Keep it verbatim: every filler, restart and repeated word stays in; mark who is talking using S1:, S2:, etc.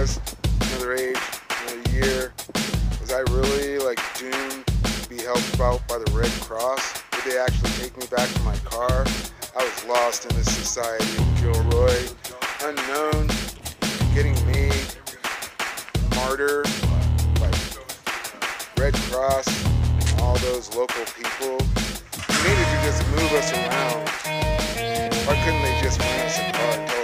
S1: was, another age, another year, was I really like doomed to be helped out by the Red Cross? Would they actually take me back to my car? I was lost in this society of Gilroy, unknown, getting made martyr by Red Cross and all those local people. They needed to just move us around. Why couldn't they just rent us a car and tell